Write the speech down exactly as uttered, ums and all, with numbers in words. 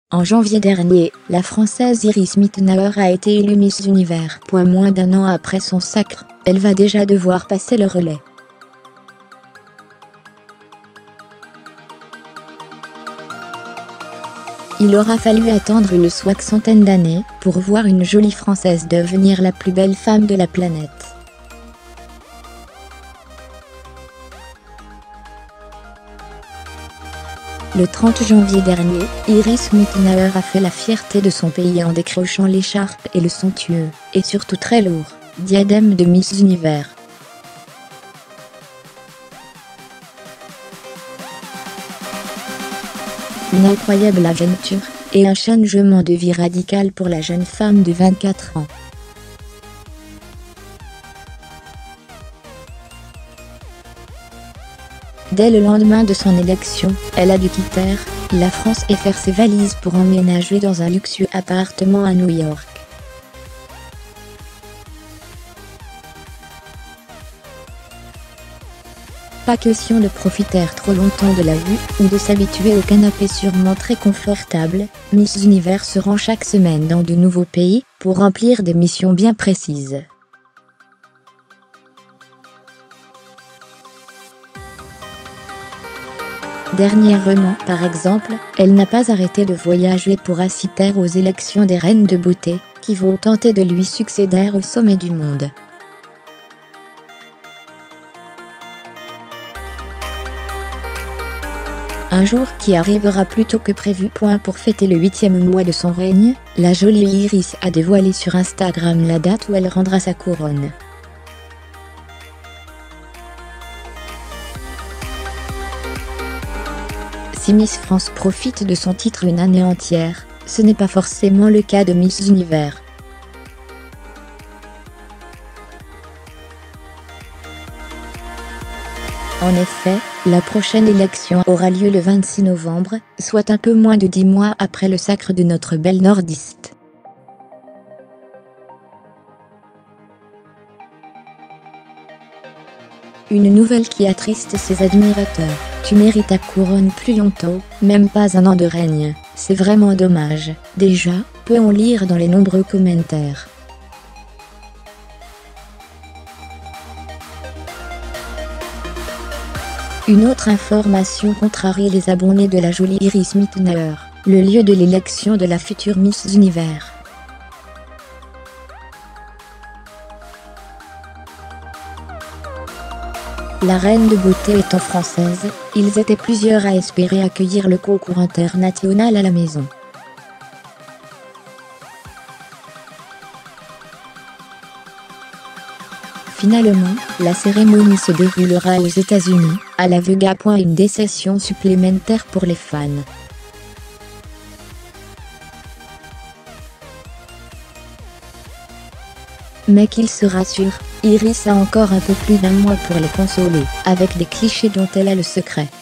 En janvier dernier, la Française Iris Mittenauer a été élue Miss Univers. Moins d'un an après son sacre, elle va déjà devoir passer le relais. Il aura fallu attendre une soixantaine d'années pour voir une jolie Française devenir la plus belle femme de la planète. Le trente janvier dernier, Iris Mittenauer a fait la fierté de son pays en décrochant l'écharpe et le somptueux, et surtout très lourd, diadème de Miss Univers. Une incroyable aventure, et un changement de vie radical pour la jeune femme de vingt-quatre ans. Dès le lendemain de son élection, elle a dû quitter la France et faire ses valises pour emménager dans un luxueux appartement à New York. Pas question de profiter trop longtemps de la vue, ou de s'habituer au canapé sûrement très confortable. Miss Univers se rend chaque semaine dans de nouveaux pays, pour remplir des missions bien précises. Dernièrement, par exemple, elle n'a pas arrêté de voyager pour assister aux élections des reines de beauté, qui vont tenter de lui succéder au sommet du monde. Un jour qui arrivera plus tôt que prévu. Pour fêter le huitième mois de son règne, la jolie Iris a dévoilé sur Instagram la date où elle rendra sa couronne. Si Miss France profite de son titre une année entière, ce n'est pas forcément le cas de Miss Univers. En effet, la prochaine élection aura lieu le vingt-six novembre, soit un peu moins de dix mois après le sacre de notre belle nordiste. Une nouvelle qui attriste ses admirateurs. Tu mérites ta couronne plus longtemps, même pas un an de règne, c'est vraiment dommage. Déjà, peut-on lire dans les nombreux commentaires. Une autre information contrarie les abonnés de la jolie Iris Mittenauer, le lieu de l'élection de la future Miss Univers. La reine de beauté étant française, ils étaient plusieurs à espérer accueillir le concours international à la maison. Finalement, la cérémonie se déroulera aux États-Unis, à la Vega. Une des sessions supplémentaires pour les fans. Mais qu'il se rassure, Iris a encore un peu plus d'un mois pour les consoler, avec des clichés dont elle a le secret.